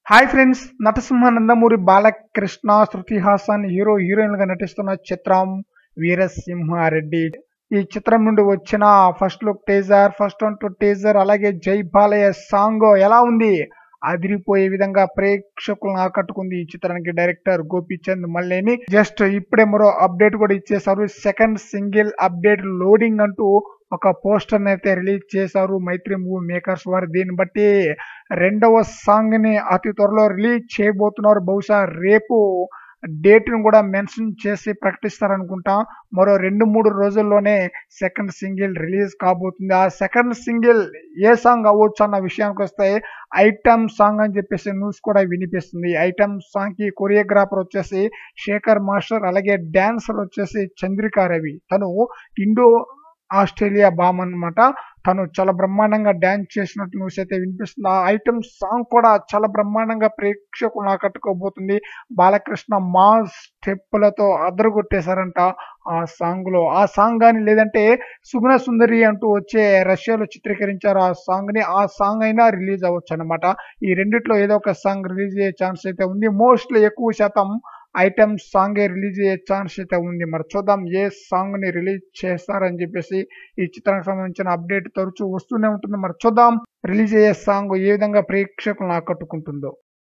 Hi friends, Natasimha Nandamuri Balakrishna, Shruti Haasan heroine గా నటిస్తున్న చిత్రం వీరసింహారెడ్డి. ఈ చిత్రం నుండి వచ్చిన ఫస్ట్ లుక్ టీజర్, టీజర్ అలాగే జై బాలయ్య సాంగ్ ఎలా ఉంది? అదిరిపోయే విధంగా ప్రేక్షకులను ఆకట్టుకుంది. ఈ చిత్రానికి డైరెక్టర్ గోపిచంద్ మల్లేని జస్ట్ ఇప్పుడే మరో అప్డేట్ కూడా ఇచ్చేశారు. సెకండ్ సింగిల్ అప్డేట్ లోడింగ్ అంటూ ఒక పోస్టర్ అయితే రిలీజ్ చేశారు మైత్రి మూవీ మేకర్స్ వారు. దీన్ని బట్టి రెండవ సాంగ్ ని అతి త్వరలో రిలీజ్ చేయబోతున్నారు. బహుశా రేపు డేట్ ను కూడా మెన్షన్ చేసి ప్రకటిస్తారనుకుంటా. మరో 2-3 రోజుల్లోనే సెకండ్ సింగిల్ రిలీజ్ కాబోతుంది. ఆ సెకండ్ సింగిల్ ఏ సాంగ్ అవ్వచ్చు అన్న విషయానికి వస్తే ఐటమ్ సాంగ్ అని చెప్పేసి న్యూస్ కూడా వినిపిస్తుంది. ఐటమ్ సాంగ్ కి కొరియోగ్రాఫర్ వచ్చేసి శేఖర్ మాస్టర్, అలాగే డాన్సర్ వచ్చేసి చంద్రికా రవి. తను ఇండో ఆస్ట్రేలియా బామ్ అన్నమాట. తను చాలా బ్రహ్మాండంగా డాన్స్ చేసినట్టు న్యూస్ అయితే వినిపిస్తుంది. ఆ ఐటమ్ సాంగ్ కూడా చాలా బ్రహ్మాండంగా ప్రేక్షకులను ఆకట్టుకోబోతుంది. బాలకృష్ణ మాస్ స్టెప్పులతో అదరగొట్టేశారంట ఆ సాంగ్ లో. ఆ సాంగ్ కానీ లేదంటే సుగుణ సుందరి అంటూ వచ్చే రష్యాలో చిత్రీకరించారు ఆ సాంగ్ ని. ఆ సాంగ్ అయినా రిలీజ్ అవ్వచ్చు అనమాట. ఈ రెండిట్లో ఏదో ఒక సాంగ్ రిలీజ్ అయ్యే ఛాన్స్ అయితే ఉంది. మోస్ట్లీ ఎక్కువ శాతం ఐటమ్ సాంగ్ రిలీజ్ అయ్యే ఛాన్స్ అయితే ఉంది. మరి చూద్దాం ఏ సాంగ్ ని రిలీజ్ చేస్తారని చెప్పేసి. ఈ చిత్రానికి సంబంధించిన అప్డేట్ తరచూ వస్తూనే ఉంటుంది. మరి చూద్దాం రిలీజ్ అయ్యే సాంగ్ ఏ విధంగా ప్రేక్షకులను ఆకట్టుకుంటుందో.